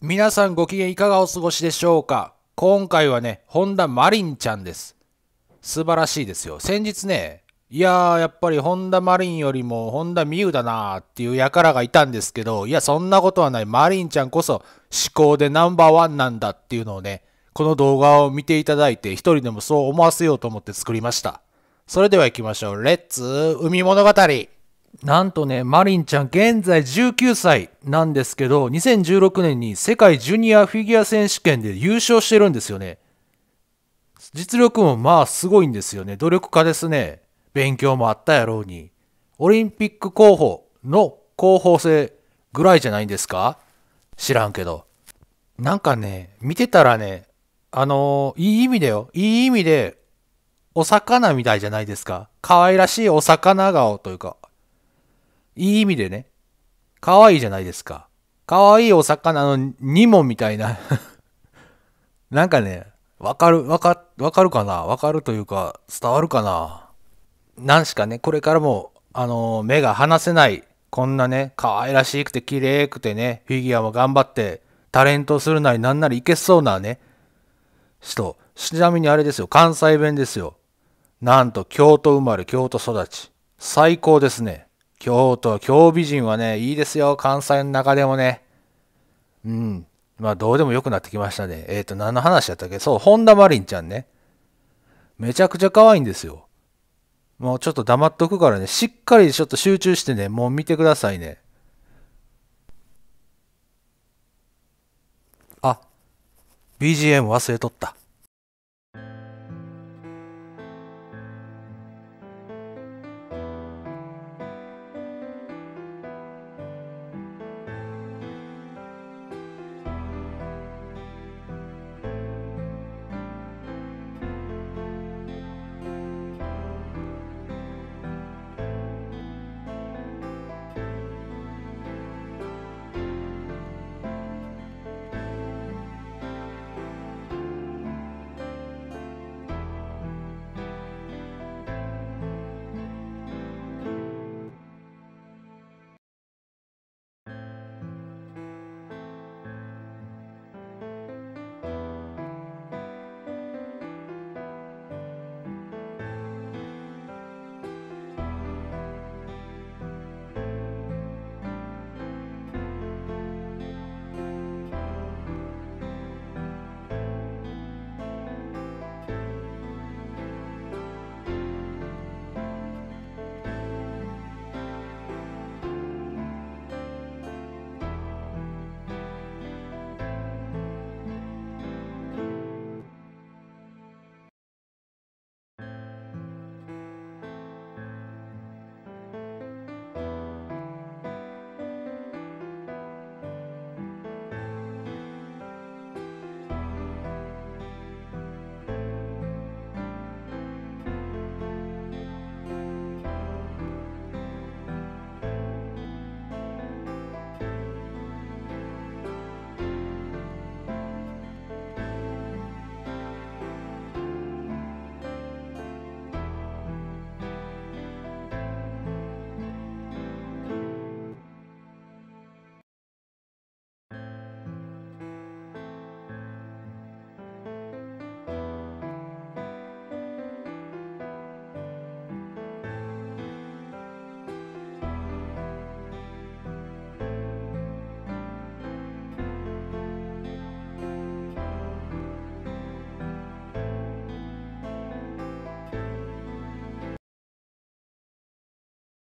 皆さんご機嫌いかがお過ごしでしょうか。今回はね、本田真凜ちゃんです。素晴らしいですよ。先日ね、やっぱり本田真凜よりも本田望結だなーっていう輩がいたんですけど、そんなことはない。真凜ちゃんこそ思考でナンバーワンなんだっていうのをね、この動画を見ていただいて一人でもそう思わせようと思って作りました。それでは行きましょう。レッツ海物語。なんとね、マリンちゃん現在19歳なんですけど、2016年に世界ジュニアフィギュア選手権で優勝してるんですよね。実力もまあすごいんですよね。努力家ですね。勉強もあったやろうに。オリンピック候補の候補生ぐらいじゃないんですか？知らんけど。なんかね、見てたらね、いい意味でよ。いい意味で、お魚みたいじゃないですか。可愛らしいお魚顔というか、いい意味でね。可愛いじゃないですか。可愛いお魚のニモみたいななんかね、わかるかな、わかるというか、伝わるかな。なんしかね、これからも、目が離せない、こんなね、可愛らしくて綺麗くてね、フィギュアも頑張って、タレントするなりなんなりいけそうなね、人。ちなみにあれですよ、関西弁ですよ。なんと、京都生まれ、京都育ち。最高ですね。京美人はね、いいですよ、関西の中でもね。うん。まあ、どうでもよくなってきましたね。何の話やったっけ？そう、本田真凜ちゃんね。めちゃくちゃ可愛いんですよ。もうちょっと黙っとくからね、しっかりちょっと集中してね、もう見てくださいね。あ、BGM 忘れとった。